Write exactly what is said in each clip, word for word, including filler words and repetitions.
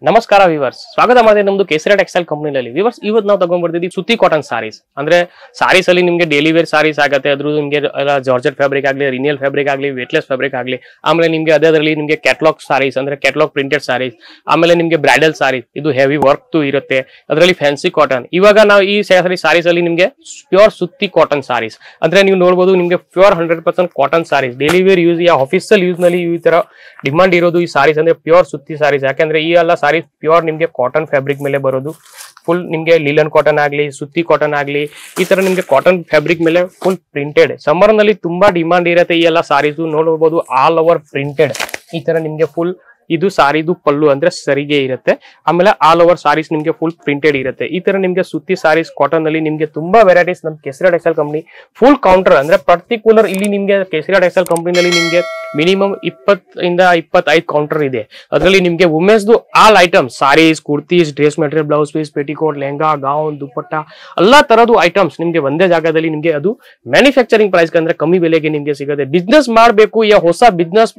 ನಮಸ್ಕಾರ ವಿವರ್ಸ್, ಸ್ವಾಗತ ಮಾಡಿದೆ ನಮ್ದು ಕೇಸರಿ ಟೆಕ್ಸ್ಟೈಲ್ ಕಂಪನಿಯಲ್ಲಿ. ವಿವರ್ಸ್, ಇವತ್ತು ನಾವು ತಗೊಂಡ್ ಬರ್ತಿದ್ದೀವಿ ಸುತ್ತಿ ಕಾಟನ್ ಸಾರೀಸ್. ಅಂದ್ರೆ ಸಾರೀಸ್ ಅಲ್ಲಿ ನಿಮಗೆ ಡೈಲಿ ವೇರ್ ಸಾರೀಸ್ ಆಗುತ್ತೆ. ಅದ್ರ ನಿಮಗೆ ಜಾರ್ಜೆಟ್ ಫ್ಯಾಬ್ರಿಕ್ ಆಗಲಿ, ರಿನಿಯಲ್ ಫ್ಯಾಬ್ರಿಕ್ ಆಗಲಿ, ವೇಟ್ಲೆಸ್ ಫ್ಯಾಬ್ರಿಕ್ ಆಗಲಿ. ಆಮೇಲೆ ನಿಮಗೆ ಅದರಲ್ಲಿ ನಿಮಗೆ ಕ್ಯಾಟ್ಲಾಗ್ ಸಾರೀಸ್ ಅಂದ್ರೆ ಕ್ಯಾಟ್ಲಾಗ್ ಪ್ರಿಂಟೆಡ್ ಸಾರೀಸ್. ಆಮೇಲೆ ನಿಮಗೆ ಬ್ರೈಡಲ್ ಸಾರೀಸ್, ಇದು ಹೆವಿ ವರ್ಕ್ ಇರುತ್ತೆ. ಅದರಲ್ಲಿ ಫ್ಯಾನ್ಸಿ ಕಾಟನ್. ಇವಾಗ ನಾವು ಈ ಸಾರಿ ಸಾರೀಸ್ ಅಲ್ಲಿ ನಿಮಗೆ ಪ್ಯೂರ್ ಸುತ್ತಿ ಕಾಟನ್ ಸಾರೀಸ್ ಅಂದ್ರೆ ನೀವು ನೋಡಬಹುದು. ನಿಮಗೆ pure hundred percent cotton saris daily wear use ಯಾ ಆಫೀಸಿಯಲ್ ಯೂಸ್ ನಲ್ಲಿ ಈ ತರ ಡಿಮಾಂಡ್ ಇರೋದು ಈ ಸಾರೀಸ್ ಅಂದ್ರೆ ಪ್ಯೂರ್ ಸುತ್ತಿ ಸಾರೀಸ್. ಯಾಕಂದ್ರೆ ಈ ಎಲ್ಲ ಸಾರೀಸ್ ಪ್ಯೂರ್ ನಿಮಗೆ ಕಾಟನ್ ಫ್ಯಾಬ್ರಿಕ್ ಮೇಲೆ ಬರೋದು. ಫುಲ್ ನಿಮಗೆ ಲಿಲನ್ ಕಾಟನ್ ಆಗಲಿ, ಸುತ್ತಿ ಕಾಟನ್ ಆಗಲಿ, ಈ ತರ ನಿಮಗೆ ಕಾಟನ್ ಫ್ಯಾಬ್ರಿಕ್ ಮೇಲೆ ಫುಲ್ ಪ್ರಿಂಟೆಡ್. ಸಮ್ಮರ್ ನಲ್ಲಿ ತುಂಬಾ ಡಿಮಾಂಡ್ ಇರುತ್ತೆ ಈ ಎಲ್ಲ ಸಾರೀಸ್. ನೋಡಬಹುದು ಆಲ್ ಓವರ್ ಪ್ರಿಂಟೆಡ್. ಈ ತರ ನಿಮಗೆ ಫುಲ್ ಇದು ಸಾರಿದು ಪಲ್ಲು ಅಂದ್ರೆ ಸರಿಗೆ ಇರುತ್ತೆ. ಆಮೇಲೆ ಆಲ್ ಓವರ್ ಸಾರೀಸ್ ನಿಮಗೆ ಫುಲ್ ಪ್ರಿಂಟೆಡ್ ಇರುತ್ತೆ. ಈ ತರ ನಿಮಗೆ ಸುತ್ತಿ ಸಾರೀಸ್ ಕಾಟನ್ ಅಲ್ಲಿ ನಿಮಗೆ ತುಂಬಾ ವೆರೈಟೀಸ್ ನಮ್ Kesari textile company full counter ಅಂದ್ರೆ ಪರ್ಟಿಕ್ಯುಲರ್ ಇಲ್ಲಿ ನಿಮಗೆ ಕೇಸರಿ ಟೆಕ್ಸ್ಟೈಲ್ ಕಂಪನಿಯಲ್ಲಿ ನಿಮಗೆ ಮಿನಿಮಮ್ ಇಪ್ಪತ್ತರಿಂದ ಇಪ್ಪತ್ತೈದು ಕೌಂಟರ್ ಇದೆ. ಅದರಲ್ಲಿ ನಿಮಗೆ women's all items saris, kurtis, dress material, blouse piece, petticoat, lehenga, gown, dupatta ಎಲ್ಲಾ ತರದ್ದು ಐಟಮ್ಸ್ ನಿಮಗೆ ಒಂದೇ ಜಾಗದಲ್ಲಿ ನಿಮಗೆ ಅದು ಮ್ಯಾನುಫ್ಯಾಕ್ಚರಿಂಗ್ ಪ್ರೈಸ್ ಅಂದ್ರೆ ಕಮ್ಮಿ ಬೆಲೆಗೆ ನಿಮಗೆ ಸಿಗುತ್ತೆ. ಬಿಸ್ನೆಸ್ ಮಾಡಬೇಕು ಯಾ ಹೊಸ ಬಿಸ್ನೆಸ್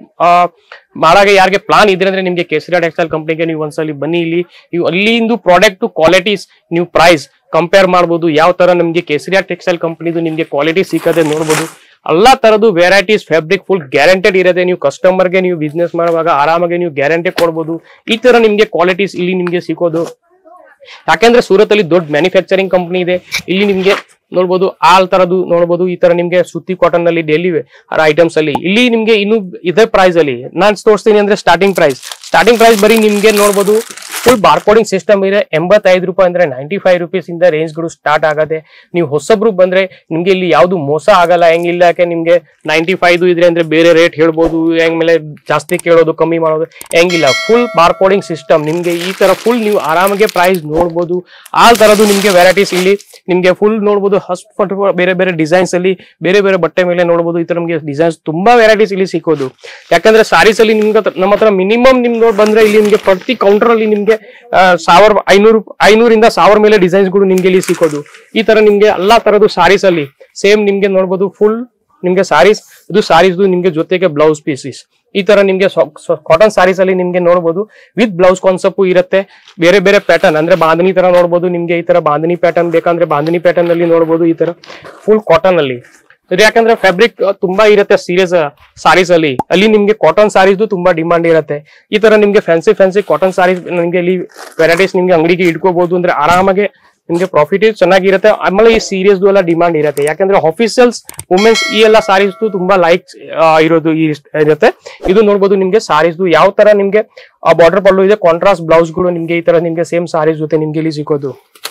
ಮಾಡಾಗ ಯಾರಿಗೆ ಪ್ಲಾನ್ ಇದೆ ಅಂದ್ರೆ ನಿಮಗೆ ಕೇಸರಿ ಟೆಕ್ಸ್ಟೈಲ್ ಕಂಪನಿಗೆ ನೀವು ಒಂದ್ಸಲಿ ಬನ್ನಿ. ಇಲ್ಲಿ ನೀವು ಅಲ್ಲಿಂದು ಪ್ರಾಡಕ್ಟ್ ಕ್ವಾಲಿಟೀಸ್ ನೀವು ಪ್ರೈಸ್ ಕಂಪೇರ್ ಮಾಡಬಹುದು. ಯಾವ ತರ ನಿಮಗೆ ಕೇಸರಿ ಟೆಕ್ಸ್ಟೈಲ್ ಕಂಪನಿದು ನಿಮಗೆ ಕ್ವಾಲಿಟಿ ಸಿಕ್ಕದೆ ನೋಡಬಹುದು. ಎಲ್ಲಾ ತರದ್ದು ವೆರೈಟೀಸ್ ಫ್ಯಾಬ್ರಿಕ್ ಫುಲ್ ಗ್ಯಾರಂಟೆಡ್ ಇರುತ್ತೆ. ನೀವು ಕಸ್ಟಮರ್ಗೆ ನೀವು ಬಿಸ್ನೆಸ್ ಮಾಡುವಾಗ ಆರಾಮಾಗಿ ನೀವು ಗ್ಯಾರಂಟಿ ಕೊಡಬಹುದು. ಈ ತರ ನಿಮಗೆ ಕ್ವಾಲಿಟೀಸ್ ಇಲ್ಲಿ ನಿಮಗೆ ಸಿಗೋದು. ಯಾಕೆಂದ್ರೆ ಸೂರತ್ ಅಲ್ಲಿ ದೊಡ್ಡ ಮ್ಯಾನುಫ್ಯಾಕ್ಚರಿಂಗ್ ಕಂಪನಿ ಇದೆ. ಇಲ್ಲಿ ನಿಮ್ಗೆ ನೋಡ್ಬೋದು ಆಲ್ ತರದ್ದು ನೋಡ್ಬೋದು. ಈ ತರ ನಿಮ್ಗೆ ಸುತ್ತಿ ಕಾಟನ್ ನಲ್ಲಿ ಡೈಲಿ ಐಟಮ್ಸ್ ಅಲ್ಲಿ ಇಲ್ಲಿ ನಿಮ್ಗೆ ಇನ್ನು ಇದೇ ಪ್ರೈಸ್ ಅಲ್ಲಿ ನಾನ್ ತೋರಿಸ್ತೀನಿ ಅಂದ್ರೆ ಸ್ಟಾರ್ಟಿಂಗ್ ಪ್ರೈಸ್ ಸ್ಟಾರ್ಟಿಂಗ್ ಪ್ರೈಸ್ ಬರೀ ನಿಮ್ಗೆ ನೋಡ್ಬೋದು ಫುಲ್ ಬಾರ್ಕೋಡಿಂಗ್ ಸಿಸ್ಟಮ್ ಇದೆ. ಎಂಬತ್ತೈದು ರೂಪಾಯಿ ಅಂದ್ರೆ ನೈಂಟಿ ಫೈವ್ ರುಪೀಸ್ ಇಂದ ರೇಂಜ್ ಗಳು ಸ್ಟಾರ್ಟ್ ಆಗತ್ತೆ. ನೀವು ಹೊಸಬ್ರು ಬಂದ್ರೆ ನಿಮ್ಗೆ ಇಲ್ಲಿ ಯಾವ್ದು ಮೋಸ ಆಗಲ್ಲ. ಹೆಂಗಿಲ್ಲ ಯಾಕೆ ನಿಮ್ಗೆ ನೈಂಟಿ ಫೈವ್ ಇದ್ರೆ ಅಂದ್ರೆ ಬೇರೆ ರೇಟ್ ಹೇಳ್ಬೋದು. ಹೆಂಗ್ ಮೇಲೆ ಜಾಸ್ತಿ ಕೇಳೋದು ಕಮ್ಮಿ ಮಾಡೋದು ಹೆಂಗಿಲ್ಲ. ಫುಲ್ ಬಾರ್ಕೋಡಿಂಗ್ ಸಿಸ್ಟಮ್ ನಿಮ್ಗೆ ಈ ತರ ಫುಲ್ ನೀವು ಆರಾಮಾಗಿ ಪ್ರೈಸ್ ನೋಡ್ಬೋದು. ಆ ತರದ್ದು ನಿಮ್ಗೆ ವೆರೈಟೀಸ್ ಇಲ್ಲಿ ನಿಮ್ಗೆ ಫುಲ್ ನೋಡ್ಬೋದು. ಹಸ್ಟ್ ಬೇರೆ ಬೇರೆ ಡಿಸೈನ್ಸ್ ಅಲ್ಲಿ ಬೇರೆ ಬೇರೆ ಬಟ್ಟೆ ಮೇಲೆ ನೋಡ್ಬೋದು. ಈ ತರ ನಿಮ್ಗೆ ಡಿಸೈನ್ಸ್ ತುಂಬಾ ವೆರೈಟೀಸ್ ಇಲ್ಲಿ ಸಿಕ್ಕೋದು. ಯಾಕಂದ್ರೆ ಸಾರೀಸ್ ಅಲ್ಲಿ ನಿಮ್ಗೆ ನಮ್ಮ ಹತ್ರ ಮಿನಿಮಮ್ ನಿಮ್ ನೋಡ್ ಬಂದ್ರೆ ಇಲ್ಲಿ ನಿಮ್ಗೆ ಪ್ರತಿ ಕೌಂಟರ್ ಅಲ್ಲಿ ನಿಮ್ಗೆ ಸಾವಿರ ಐನೂರು ಐನೂರಿಂದ ಸಾವಿರ ಮೇಲೆ ಡಿಸೈನ್ಸ್ ಗಳು ನಿಮ್ಗೆ ಇಲ್ಲಿ ಸಿಕ್ಕೋದು. ಈ ತರ ನಿಮ್ಗೆ ಎಲ್ಲಾ ತರದ್ದು ಸಾರೀಸ್ ಅಲ್ಲಿ ಸೇಮ್ ನಿಮ್ಗೆ ನೋಡ್ಬೋದು. ಫುಲ್ ನಿಮ್ಗೆ ಸಾರೀಸ್ ಇದು ಸಾರೀಸ್ ನಿಮ್ಗೆ ಜೊತೆಗೆ ಬ್ಲೌಸ್ ಪೀಸಸ್ ಈ ತರ ನಿಮ್ಗೆ ಕಾಟನ್ ಸಾರೀಸ್ ಅಲ್ಲಿ ನಿಮ್ಗೆ ನೋಡಬಹುದು ವಿತ್ ಬ್ಲೌಸ್ ಕಾನ್ಸೆಪ್ಟ್ ಇರುತ್ತೆ. ಬೇರೆ ಬೇರೆ ಪ್ಯಾಟರ್ನ್ ಅಂದ್ರೆ ಬಾಂಧನಿ ತರ ನೋಡಬಹುದು. ನಿಮ್ಗೆ ಈ ತರ ಬಾಂಧನಿ ಪ್ಯಾಟರ್ನ್ ಬೇಕಂದ್ರೆ ಬಾಂಧನಿ ಪ್ಯಾಟರ್ನ್ ಅಲ್ಲಿ ನೋಡಬಹುದು. ಈ ತರ ಫುಲ್ ಕಾಟನ್ ಅಲ್ಲಿ ಯಾಕಂದ್ರೆ ಫ್ಯಾಬ್ರಿಕ್ ತುಂಬಾ ಇರುತ್ತೆ ಸೀರಿಯಸ್ ಸಾರೀಸ್ ಅಲ್ಲಿ ಅಲ್ಲಿ ನಿಮ್ಗೆ ಕಾಟನ್ ಸಾರೀಸ್ ತುಂಬಾ ಡಿಮಾಂಡ್ ಇರುತ್ತೆ. ಈ ತರ ನಿಮ್ಗೆ ಫ್ಯಾನ್ಸಿ ಫ್ಯಾನ್ಸಿ ಕಾಟನ್ ಸಾರೀಸ್ ನಿಮ್ಗೆ ಇಲ್ಲಿ ವೆರೈಟೀಸ್ ನಿಮ್ಗೆ ಅಂಗಡಿಗೆ ಇಟ್ಕೋಬಹುದು. ಅಂದ್ರೆ ಆರಾಮಾಗಿ ನಿಮ್ಗೆ ಪ್ರಾಫಿಟ್ ಚೆನ್ನಾಗಿರುತ್ತೆ. ಆಮೇಲೆ ಈ ಸೀರೀಸ್ ಎಲ್ಲ ಡಿಮಾಂಡ್ ಇರುತ್ತೆ. ಯಾಕಂದ್ರೆ ಆಫೀಸಿಯಲ್ಸ್ ವುಮೆನ್ಸ್ ಈ ಎಲ್ಲ ಸಾರೀಸ್ ತುಂಬಾ ಲೈಕ್ ಇರೋದು ಇರುತ್ತೆ. ಇದು ನೋಡ್ಬೋದು ನಿಮ್ಗೆ ಸಾರೀಸ್ ಯಾವ ತರ ನಿಮ್ಗೆ ಬಾರ್ಡರ್ ಪಲ್ಲು ಇದೆ. ಕಾಂಟ್ರಾಸ್ಟ್ ಬ್ಲೌಸ್ ಗಳು ನಿಮ್ಗೆ ಈ ತರ ನಿಮ್ಗೆ ಸೇಮ್ ಸಾರೀಸ್ ಜೊತೆ ನಿಮ್ಗೆ ಇಲ್ಲಿ ಸಿಗೋದು.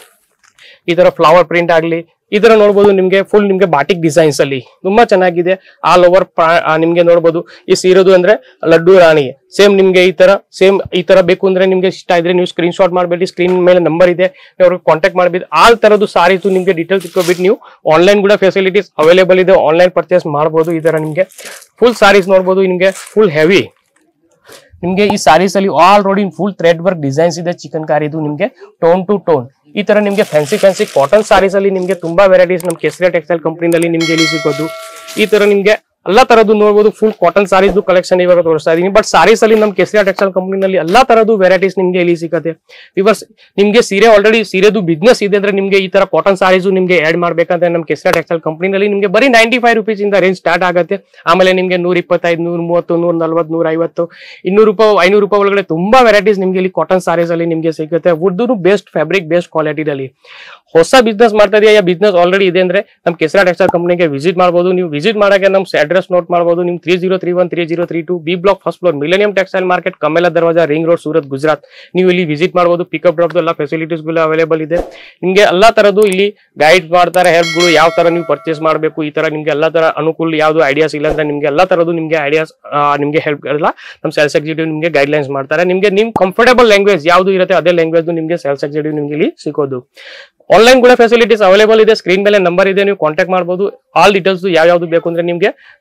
ಈ ತರ ಫ್ಲವರ್ ಪ್ರಿಂಟ್ ಆಗ್ಲಿ ಈ ತರ ನೋಡ್ಬೋದು. ನಿಮ್ಗೆ ಫುಲ್ ನಿಮ್ಗೆ ಬಾಟಿಕ್ ಡಿಸೈನ್ಸ್ ಅಲ್ಲಿ ತುಂಬಾ ಚೆನ್ನಾಗಿದೆ. ಆಲ್ ಓವರ್ ನಿಮ್ಗೆ ನೋಡ್ಬೋದು. ಈ ಸೀರೋದು ಅಂದ್ರೆ ಲಡ್ಡು ರಾಣಿ ಸೇಮ್ ನಿಮ್ಗೆ ಈ ತರ ಸೇಮ್ ಈ ತರ ಬೇಕು ಅಂದ್ರೆ ನಿಮ್ಗೆ ಇಷ್ಟ ಇದ್ರೆ ನೀವು ಸ್ಕ್ರೀನ್ ಶಾಟ್ ಮಾಡ್ಬೇಡಿ. ಸ್ಕ್ರೀನ್ ಮೇಲೆ ನಂಬರ್ ಇದೆ, ಅವ್ರಿಗೆ ಕಾಂಟ್ಯಾಕ್ಟ್ ಮಾಡ್ಬೇಕು. ಆಲ್ ತರದ್ದು ಸಾರೀಸ್ ನಿಮ್ಗೆ ಡೀಟೇಲ್ಸ್ ಇಟ್ಕೋಬಿಟ್ಟು ನೀವು ಆನ್ಲೈನ್ ಕೂಡ ಫೆಸಿಲಿಟೀಸ್ ಅವೈಲೇಬಲ್ ಇದೆ. ಆನ್ಲೈನ್ ಪರ್ಚೇಸ್ ಮಾಡಬಹುದು. ಈ ತರ ನಿಮ್ಗೆ ಫುಲ್ ಸಾರೀಸ್ ನೋಡ್ಬೋದು. ನಿಮ್ಗೆ ಫುಲ್ ಹೆವಿ ನಿಮ್ಗೆ ಈ ಸಾರೀಸ್ ಅಲ್ಲಿ already full thread work designs ಇದೆ. ಚಿಕನ್ ಕಾರಿದು ನಿಮ್ಗೆ ಟೋನ್ ಟು ಟೋನ್ ಈ ತರ ನಿಮ್ಗೆ ಫ್ಯಾನ್ಸಿ ಫ್ಯಾನ್ಸಿ ಕಾಟನ್ ಸಾರೀಸ್ ಅಲ್ಲಿ ನಿಮ್ಗೆ ತುಂಬಾ ವೆರೈಟೀಸ್ ನಮ್ ಕೇಸರಿ ಟೆಕ್ಸ್ಟೈಲ್ ಕಂಪನಿನಲ್ಲಿ ನಿಮ್ಗೆ ಇಲ್ಲಿ ಸಿಗೋದು. ಈ ತರ ನಿಮ್ಗೆ ಎಲ್ಲಾ ತರದ್ದು ನೋಡಬಹುದು. ಫುಲ್ ಕಾಟನ್ ಸಾರೀಸ್ ಕಲೆಕ್ಷನ್ ಇವಾಗ ತೋರಿಸ್ತಾ ಇದೀನಿ. ಬಟ್ ಸಾರೀಸ್ ಅಲ್ಲಿ ನಮ್ ಕೇಸರಿ ಟೆಕ್ಸ್ಟೈಲ್ ಕಂಪನಿನಲ್ಲಿ ಎಲ್ಲಾ ತರದ್ದು ವೆರೈಟೀಸ್ ನಿಮ್ಗೆ ಇಲ್ಲಿ ಸಿಗುತ್ತೆ. ವಿವರ್ಸ್, ನಿಮ್ಗೆ ಸೀರೆ ಆಲ್ರೆಡಿ ಸೀರೆದು ಬಿಸ್ನೆಸ್ ಇದೆ ಅಂದ್ರೆ ನಿಮ್ಗೆ ಈ ತರ ಕಾಟನ್ ಸಾರೀಸ್ ನಿಮ್ಗೆ ಆಡ್ ಮಾಡ್ಬೇಕಂದ್ರೆ ನಮ್ ಕೇಸರಿ ಟೆಕ್ಸ್ಟೈಲ್ ಕಂಪನಿನಲ್ಲಿ ನಿಮ್ಗೆ ಬರೀ ನೈಂಟಿ ಫೈವ್ ರುಪೀಸ್ ಇಂದ ರೇಂಜ್ ಸ್ಟಾರ್ಟ್ ಆಗುತ್ತೆ. ಆಮೇಲೆ ನಿಮ್ಗೆ ನೂರ ಇಪ್ಪತ್ತೈದು, ನೂರ ಮೂವತ್ತು, ನೂರ ನಲ್ವತ್ತು, ನೂರ ಐವತ್ತು, ಇನ್ನೂರು ರೂಪಾಯಿ, ಐನೂರು ರೂಪಾಯಿ ಒಳಗಡೆ ತುಂಬಾ ವೆರೈಟೀಸ್ ನಿಮ್ಗೆ ಇಲ್ಲಿ ಕಾಟನ್ ಸಾರೀಸ್ ಅಲ್ಲಿ ನಿಮ್ಗೆ ಸಿಗುತ್ತೆ. ವುಡ್ ಬೆಸ್ಟ್ ಫ್ಯಾಬ್ರಿಕ್ ಬೆಸ್ಟ್ ಕ್ವಾಲಿಟಿದಲ್ಲಿ. ಹೊಸ ಬಿಸ್ನೆಸ್ ಮಾಡ್ತಾ ಇದೆಯಾ ಯಾ ಬಿಸ್ನೆಸ್ ಆಲ್ರೆಡಿ ಇದೆ ಅಂದ್ರೆ ನಮ್ ಕೇಸರಿ ಟೆಕ್ಸ್ಟೈಲ್ ಕಂಪನಿಗೆ ವಿಸಿಟ್ ಮಾಡಬಹುದು. ನೀವು ವಿಸಿಟ್ ಮಾಡಕ್ಕೆ ನಮ್ ಅಡ್ರೆಸ್ ನೋಟ್ ಮಾಡಬಹುದು. ನಿಮ್ three zero three one three zero three two B block first floor millennium textile market, Kamela Darwaja, ring road, Surat, Gujarat. ನೀವು ಇಲ್ಲಿ ವಿಸಿಟ್ ಮಾಡಬಹುದು. ಪಿಕಪ್ ಡ್ರಾಪ್ ಎಲ್ಲ ಫೆಸಿಲಿಟೀಸ್ ಗಳು ಅವೈಲೇಬಲ್ ಇದೆ. ನಿಮ್ಗೆ ಎಲ್ಲಾ ತರದ್ದು ಇಲ್ಲಿ ಗೈಡ್ ಮಾಡ್ತಾರೆ. ಹೆಲ್ಪ್ ಗಳು ಯಾವ ತರ ನೀವು ಪರ್ಚೇಸ್ ಮಾಡಬೇಕು ಈ ತರ ನಿಮ್ಗೆ ಎಲ್ಲಾ ತರ ಅನುಕೂಲ ಯಾವ್ದು ಐಡಿಯಾಸ್ ಇಲ್ಲ ಅಂದ್ರೆ ನಿಮ್ಗೆ ಎಲ್ಲಾ ತರದ್ದು ನಿಮ್ಗೆ ಐಡಿಯಾಸ್ ನಿಮ್ಗೆ ಹೆಲ್ಪ್ ಎಲ್ಲ ನಮ್ ಸೇಲ್ಸ್ ಎಕ್ಸಿಕ್ಯೂಟಿವ್ ನಿಮ್ಗೆ ಗೈಡ್ ಲೈನ್ಸ್ ಮಾಡ್ತಾರೆ. ನಿಮ್ಗೆ ನಿಮ್ ಕಂಫರ್ಟೇಬಲ್ ಲ್ಯಾಂಗ್ವೇಜ್ ಯಾವ್ದು ಇರುತ್ತೆ ಅದೇ ಲ್ಯಾಂಗ್ವೇಜ್ ನಿಮ್ಗೆ ಸೇಲ್ಸ್ ಎಕ್ಸಿಕ್ಯೂಟಿವ್ ನಿಮ್ಗೆ ಇಲ್ಲಿ ಸಿಗೋದು. ಆನ್ಲೈನ್ ಕೂಡ ಫೆಸಿಲಿಟೀಸ್ ಅವೈಲೇಬಲ್ ಇದೆ. ಸ್ಕ್ರೀನ್ ಮೇಲೆ ನಂಬರ್ ಇದೆ, ನೀವು ಕಾಂಟ್ಯಾಕ್ಟ್ ಮಾಡಬಹುದು. ಆಲ್ ಡೀಟೇಲ್ಸ್ ಯಾವ ಯಾವ್ದು ಬೇಕು ಅಂದ್ರೆ ನಿಮ್ಗೆ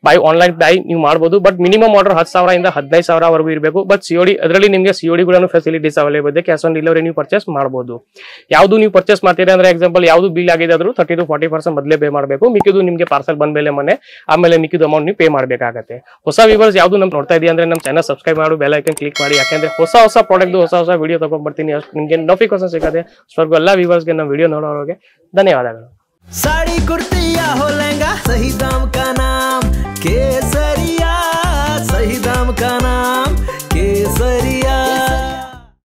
ಬೈ ಆನ್ಲೈನ್ ಬೈ ನೀವು ಮಾಡಬಹುದು. ಬಟ್ ಮಿನಿಮಮ್ ಆರ್ಡರ್ ಹತ್ತು ಸಾವಿರದಿಂದ ಹದಿನೈದು ಸಾವಿರವರೆಗೂ ಇರಬೇಕು. ಬಟ್ ಸಿಒಡಿ ಅದರಲ್ಲಿ ನಿಮಗೆ ಸಿಒಡಿ ಕೂಡ ಫೆಸಿಲಿಟೀಸ್ ಅವೈಲೇಬಲ್ ಇದೆ. ಕ್ಯಾಶ್ ಆನ್ ಡೆಲಿವರಿ ನೀವು ಪರ್ಚೇಸ್ ಮಾಡಬಹುದು. ಯಾವುದು ನೀವು ಪರ್ಚೇಸ್ ಮಾಡ್ತೀರಾ ಅಂದ್ರೆ ಎಕ್ಸಾಂಪಲ್ ಯಾವುದು ಬಿಲ್ ಆಗಿದೆ ಆದ್ರೂ ತರ್ಟಿ ಟು ಫಾರ್ಟಿ ಪರ್ಸೆಂಟ್ ಮೊದಲೇ ಪೇ ಮಾಡಬೇಕು. ಮಿಕ್ಕಿದು ನಿಮಗೆ ಪಾರ್ಸಲ್ ಬಂದ ಮೇಲೆ ಮನೆ ಆಮೇಲೆ ಮಿಕ್ಕಿದ ಅಮೌಂಟ್ ನೀವು ಪೇ ಮಾಡಬೇಕಾಗುತ್ತೆ. ಹೊಸ ವ್ಯೂವರ್ಸ್ ಯಾವುದು ನಮ್ಗೆ ನೋಡ್ತಾ ಇದೆಯಾ ಅಂದ್ರೆ ನಮ್ಮ ಚಾನಲ್ ಸಬ್ಸ್ಕ್ರೈಬ್ ಮಾಡು, ಬೆಲ್ ಐಕನ್ ಕ್ಲಿಕ್ ಮಾಡಿ. ಯಾಕಂದ್ರೆ ಹೊಸ ಹೊಸ ಪ್ರಾಡಕ್ಟ್ ಹೊಸ ಹೊಸ ವಿಡಿಯೋ ತಗೊಂಡ್ಬರ್ತೀನಿ. ಅಷ್ಟು ನಿಮಗೆ ನೋಟಿಫಿಕೇಶನ್ ಸಿಗುತ್ತೆ. ಸ್ವರ್ಗ ಎಲ್ಲ ವ್ಯೂವರ್ಸ್ಗೆ ನಮ್ಮ ವಿಡಿಯೋ ನೋಡೋರಿಗೆ ಧನ್ಯವಾದಗಳು. साड़ी कुर्ती या हो लहंगा